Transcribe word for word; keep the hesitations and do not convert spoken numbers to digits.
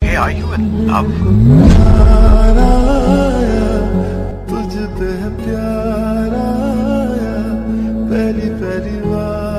Hey, are you in love? तुझ पे है प्यार आया, पहली पहली बार।